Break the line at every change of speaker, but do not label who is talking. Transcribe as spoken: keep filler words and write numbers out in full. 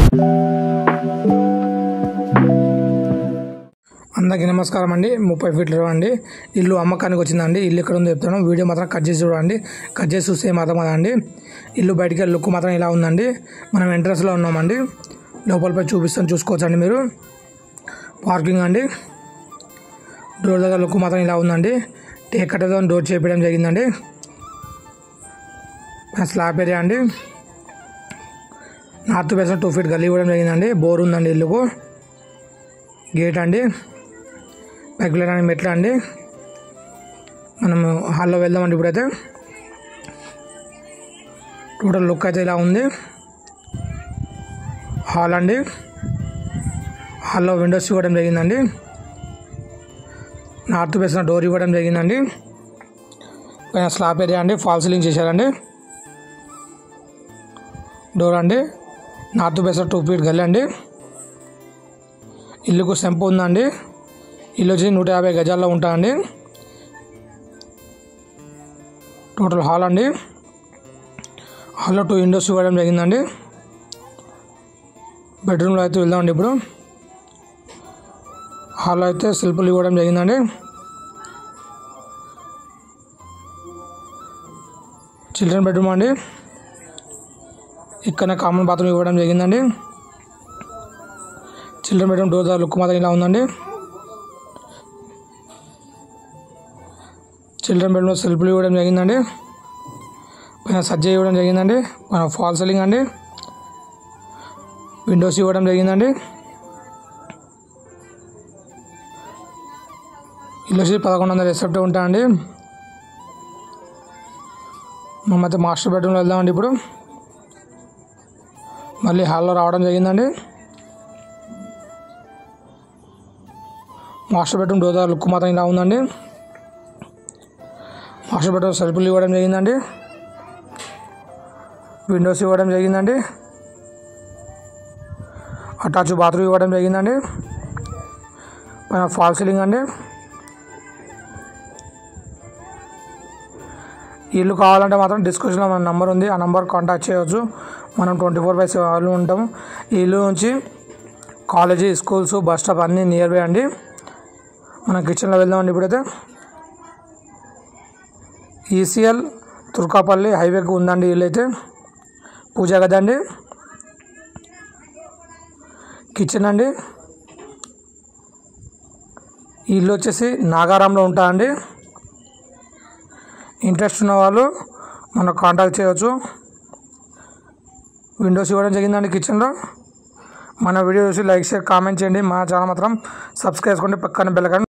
అందరికీ నమస్కారం అండి. ముప్పై ఫీట్లు అండి ఇల్లు అమ్మకానికి వచ్చిందండి. ఇల్లు ఎక్కడ ఉందో చెప్తాను, వీడియో మాత్రం కట్ చేసి చూడండి. కట్ చేసి చూస్తే మాత్రం అదండి ఇల్లు బయటికి లుక్ మాత్రం ఇలా ఉందండి. మనం ఎంట్రన్స్లో ఉన్నామండి, లోపలిపై చూపిస్తాను, చూసుకోవచ్చండి మీరు. పార్కింగ్ అండి, డోర్ దగ్గర లుక్ మాత్రం ఇలా ఉందండి. టేక్ కట్టతో డోర్ చేపించడం జరిగిందండి. స్లాబ్ ఏరియా అండి, నార్త్ వేసిన టూ ఫీట్ గల్లీ ఇవ్వడం జరిగిందండి. బోర్ ఉందండి ఇల్లుకు. గేట్ అండి, పైకి వెళ్ళడానికి మెట్లు అండి. మనం హాల్లో వెళ్దామండి. ఇప్పుడైతే టోటల్ లుక్ అయితే ఇలా ఉంది. హాల్ అండి, హాల్లో విండోస్ ఇవ్వడం జరిగిందండి. నార్త్ వేసిన డోర్ ఇవ్వడం జరిగిందండి. పైన స్లాబ్ ఏరియా అండి, ఫాల్ సీలింగ్ చేశారండి. డోర్ అండి, నార్త్ వేసిన టూ ఫీట్ గల్లీ అండి. ఇల్లుకు సెంపు ఉందండి. ఇల్లు వచ్చి నూట యాభై గజాల్లో ఉంటాయండి. టోటల్ హాల్ అండి, హాల్లో టూ విండోస్ ఇవ్వడం జరిగిందండి. బెడ్రూమ్లో అయితే వెళ్దామండి. ఇప్పుడు హాల్లో అయితే సెల్ఫ్లు ఇవ్వడం జరిగిందండి. చిల్డ్రన్ బెడ్రూమ్ అండి, ఇక్కడ కామన్ బాత్రూమ్ ఇవ్వడం జరిగిందండి. చిల్డ్రన్ బెడ్రూమ్ డోర్ లుక్ మాత్రం ఇలా ఉందండి. చిల్డ్రన్ బెడ్రూమ్లో సెల్ఫ్లు ఇవ్వడం జరిగిందండి. పైన సజ్జ ఇవ్వడం జరిగిందండి. పైన ఫాల్ సీలింగ్ అండి, విండోస్ ఇవ్వడం జరిగిందండి. ఇల్లు వచ్చి పదకొండు వందల ఎస్ఎఫ్టీ ఉంటాయండి. మేమైతే మాస్టర్ బెడ్రూమ్లో వెళ్దామండి. ఇప్పుడు మళ్ళీ హాల్లో రావడం జరిగిందండి. మాస్టర్ బెడ్రూమ్ డోర్ లుక్ మాత్రం ఇలా ఉందండి. మాస్టర్ బెడ్రూమ్ సెల్ఫ్లు ఇవ్వడం జరిగిందండి. విండోస్ ఇవ్వడం జరిగిందండి. అటాచ్ బాత్రూమ్ ఇవ్వడం జరిగిందండి. పైన ఫాల్ సీలింగ్ అండి. ఇల్లు కావాలంటే మాత్రం డిస్క్రిప్షన్లో మన నెంబర్ ఉంది, ఆ నెంబర్ కాంటాక్ట్ చేయవచ్చు. మనం ట్వంటీ ఫోర్ బై సెవెన్ ఉంటాము. ఈ ఇల్లు నుంచి కాలేజీ, స్కూల్స్, బస్ స్టాప్ అన్నీ నియర్ బై అండి. మనం కిచెన్లో వెళ్దామండి. ఇప్పుడైతే ఈసీఎల్ తుర్కాపల్లి హైవేకి ఉందండి ఇల్లు అయితే. పూజ గది అండి, కిచెన్ అండి. ఈ ఇల్లు వచ్చేసి నాగారంలో ఉంటాయండి. ఇంట్రెస్ట్ ఉన్న వాళ్ళు మనం కాంటాక్ట్ చేయవచ్చు. విండోస్ ఇవ్వడం జరిగిందండి కిచెన్లో. మన వీడియో చూసి లైక్, షేర్, కామెంట్ చేయండి. మా ఛానల్ మాత్రం సబ్స్క్రైబ్ చేసుకోండి. పక్కన బెల్ ఐకాన్